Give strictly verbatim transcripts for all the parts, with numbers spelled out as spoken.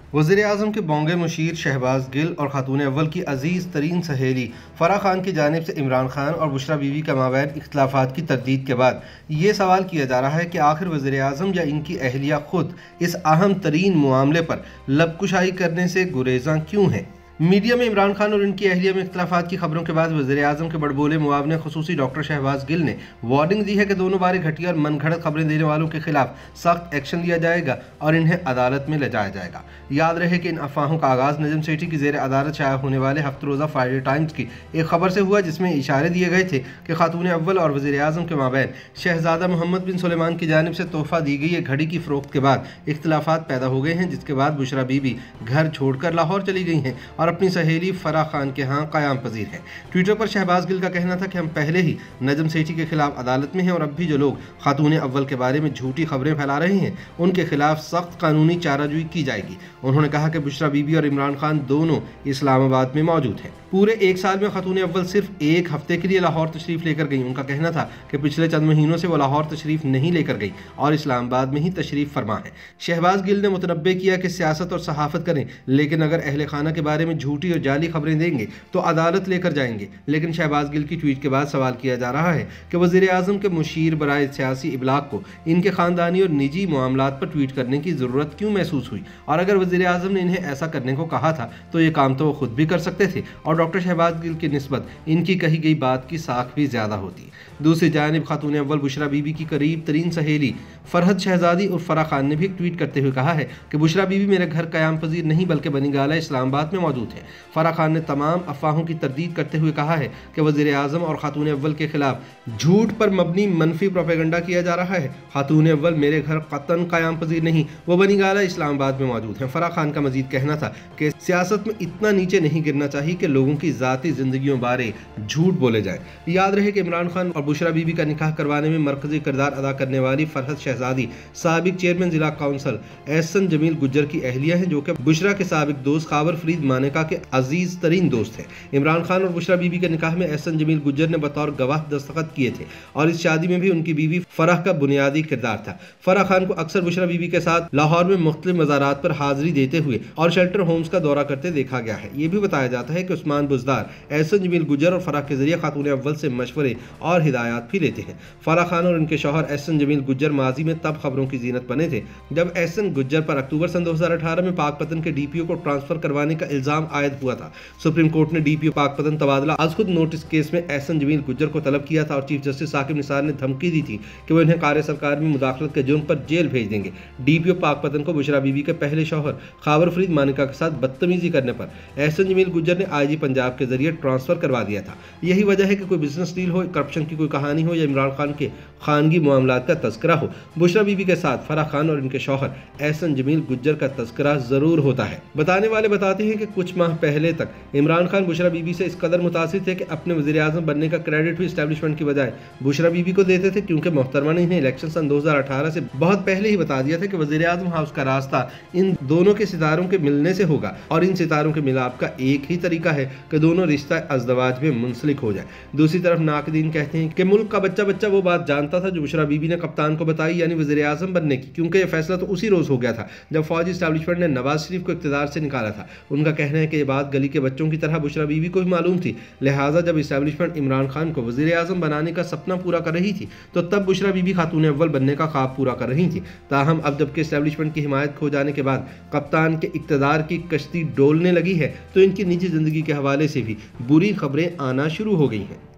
वज़ीर आज़म के बोंगे मुशीर शहबाज गिल और खातून अव्वल की अजीज़ तरीन सहेली फराह खान की जानिब से इमरान खान और बुशरा बीवी का माबैन इख्तलाफात की तरदीद के बाद ये सवाल किया जा रहा है कि आखिर वज़ीर आज़म या इनकी अहलिया खुद इस अहम तरीन मामले पर लबकुशाई करने से गुरेज़ां क्यों हैं। मीडिया में इमरान खान और इनकी अहलिया में इख्तलाफात की खबरों के बाद वज़ीर आज़म के बड़बोले मुआवने खुसूसी डॉक्टर शहबाज गिल ने वार्निंग दी है कि दोनों बारी घटिया और मनगढ़ंत खबरें देने वालों के खिलाफ सख्त एक्शन लिया जाएगा और इन्हें अदालत में ले जाया जाएगा। याद रहे कि इन अफवाहों का आगाज़ नजम सेठी की ज़ेर अदालत शाया होने वाले हफ्ते रोज़ा फ्राइडे टाइम्स की एक खबर से हुआ, जिसमें इशारे दिए गए थे कि खातून अव्वल और वज़ीर आज़म के माबैन शहजादा मोहम्मद बिन सुलेमान की जानिब से तोहफ़ा दी गई एक घड़ी की फ़रोख्त के बाद इख्तलाफात पैदा हो गए हैं, जिसके बाद बुशरा बीबी घर छोड़कर लाहौर चली गई हैं और अपनी सहेली फराह खान के यहाँ क़याम पजीर है। ट्विटर पर शहबाज गिल का कहना था कि हम पहले ही नजम सेठी के खिलाफ अदालत में हैं और अब भी जो लोग खातून अव्वल के बारे में झूठी खबरें फैला रहे हैं उनके खिलाफ सख्त कानूनी चाराजोई की जाएगी। उन्होंने कहा कि बुशरा बीबी और इमरान खान दोनों इस्लामाबाद में मौजूद हैं। पूरे एक साल में खातून अव्वल सिर्फ एक हफ्ते के लिए लाहौर तशरीफ लेकर गई। उनका कहना था कि पिछले चंद महीनों से वो लाहौर तशरीफ नहीं लेकर गई और इस्लामाबाद में ही तशरीफ फरमा है। शहबाज गिल ने मुतनब्बे किया कि सियासत और सहाफत करें, लेकिन अगर अहले खाना के बारे में झूठी और जाली खबरें देंगे तो अदालत लेकर जाएंगे। लेकिन शहबाज गिल की ट्वीट के बाद सवाल किया जा रहा है कि वज़ीर आज़म के मुशीर बराए सियासी इबलाग को इनके ख़ानदानी और निजी मामलात पर ट्वीट करने की ज़रूरत क्यों महसूस हुई, और अगर वज़ीर आज़म ने इन्हें ऐसा करने को कहा था तो ये काम तो वो खुद भी कर सकते थे और डॉक्टर शहबाज गिल की निस्बत इनकी कही गई बात की साख भी ज़्यादा होती। दूसरी जानिब खातून अव्वल बुशरा बीबी की करीब तरीन सहेली फरहत शहजादी और फराह खान ने भी एक ट्वीट करते हुए कहा है कि बुशरा बीबी मेरे घर क़याम पजीर नहीं बल्कि बनी गाला इस्लामाबाद में मौजूद है। फराह खान ने तमाम अफवाहों की तरदीद करते हुए कहा है कि वज़ीर आज़म और खातून अव्वल के खिलाफ झूठ पर मबनी मनफी प्रोपेगेंडा किया जा रहा है। खातून अव्वल मेरे घर कतन क़याम पजीर नहीं, वो बनी गाला इस्लामाबाद में मौजूद है। फराह खान का मजीद कहना था कि सियासत में इतना नीचे नहीं गिरना चाहिए कि लोगों की ज़ाती ज़िंदगियों बारे झूठ बोले जाए। याद रहे कि इमरान खान और बुशरा बीबी का निकाह करवाने में मरकजी किरदार अदा करने वाली फरहत शहजादी साबिक चेयरमैन जिला काउंसिल एहसन जमील गुज्जर की अहलिया है, जो कि बुशरा के साबिक दोस्त खावर फरीद मानेका के अजीज तरीन दोस्त हैं। इमरान खान और बुशरा बीबी के निकाह में एहसन जमील गुज्जर ने बतौर गवाह दस्तखत किए थे और इस शादी में भी उनकी बीवी फराह का बुनियादी किरदार था। फराह खान को अक्सर बुशरा बीबी के साथ लाहौर में मुख्तलिफ मज़ारात पर हाजिरी देते हुए और शेल्टर होम्स का दौरा करते देखा गया है। ये भी बताया जाता है कि उस्मान बुजदार एहसन जमील गुज्जर और फराह के जरिए खातून अव्वल से मशवरे और हिदायत भी लेते हैं। फराह खान और उनके शौहर एहसन जमील गुज्जर माजी में तब खबरों की जीनत बने थे जब एहसन गुज्जर पर अक्टूबर सन दो हज़ार अठारह में पाकपतन के डीपीओ को ट्रांसफर करवाने का इल्जाम आयद हुआ था। सुप्रीम कोर्ट ने डीपीओ पाकपतन तबादला आज खुद नोटिस केस में एहसन जमील गुज्जर को तलब किया था और चीफ जस्टिस साकिब निसार ने धमकी दी थी कि वो इन्हें कार्य सरकार में मुदाखलत के जुर्म पर जेल भेज देंगे। डीपीओ पाकपतन को बुशरा बीबी के पहले शौहर खावर फरीद मानिका के साथ बदतमीजी करने पर एहसन जमील गुज्जर ने आईजी पंजाब के जरिए ट्रांसफर करवा दिया था। यही वजह है कि कोई बिजनेस डील हो, करप्शन की कोई कहानी हो या इमरान खान के खानगी मामलात का तस्करा हो, बुशरा बीबी के साथ फराह खान और इनके शौहर एहसन जमील गुज्जर का तस्करा जरूर होता है। बताने वाले बताते हैं कि कुछ माह पहले तक इमरान खान बुशरा बीबी से इस कदर मुतासिर थे कि अपने वज़ीर आज़म बनने का क्रेडिट भी इस्टेब्लिशमेंट की बजाय बुशरा बीबी को देते थे, क्योंकि मोहतरमा ने इन्हें इलेक्शन सन दो हज़ार अठारह से बहुत पहले ही बता दिया था कि वज़ीर आज़म हाउस का रास्ता इन दोनों के सितारों के मिलने से होगा और इन सितारों के मिलाप का एक ही तरीका है कि दोनों रिश्ता अज़दवाज में मुंसलिक हो जाए। दूसरी तरफ नाकदीन कहते हैं कि मुल्क का बच्चा बच्चा वो बात जानता था जो बुशरा बीबी ने कप्तान को बताई, यानी वज़ीर आज़म बनने की, क्योंकि यह फैसला तो उसी रोज़ हो गया था जब फौजी इस्टेब्लिशमेंट ने नवाज शरीफ को इक़्तिदार से निकाला था। उनका कहना है कि यह बात गली के बच्चों की तरह बुशरा बीबी को भी मालूम थी, लिहाजा जब इस्टेब्लिशमेंट इमरान खान को वज़ीर आज़म बनाने का सपना पूरा कर रही थी तो तब बुशरा बीबी खातून अव्वल बनने का ख्वाब पूरा कर रही थी। ताहम अब जबकि इस्टेब्लिशमेंट की हिमायत खो जाने के बाद कप्तान के इक़्तिदार की कश्ती डोलने लगी है तो इनकी निजी जिंदगी के हवाले से भी बुरी खबरें आना शुरू हो गई हैं।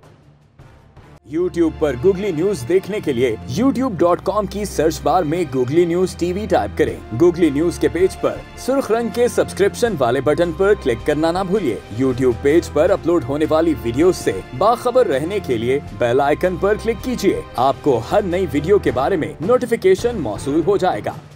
यूट्यूब पर गूगली न्यूज देखने के लिए यूट्यूब डॉट कॉम की सर्च बार में गूगली न्यूज टीवी टाइप करें। गूगली न्यूज के पेज पर सुर्ख रंग के सब्सक्रिप्शन वाले बटन पर क्लिक करना ना भूलिए। यूट्यूब पेज पर अपलोड होने वाली वीडियो से बाखबर रहने के लिए बेल आइकन पर क्लिक कीजिए। आपको हर नई वीडियो के बारे में नोटिफिकेशन मौसूल हो जाएगा।